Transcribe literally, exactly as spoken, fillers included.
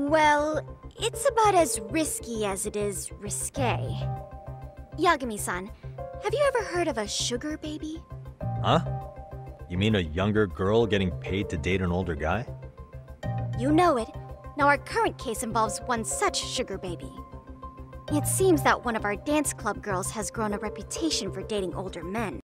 Well, it's about as risky as it is risque. Yagami-san, have you ever heard of a sugar baby? Huh? You mean a younger girl getting paid to date an older guy? You know it. Now our current case involves one such sugar baby. It seems that one of our dance club girls has grown a reputation for dating older men.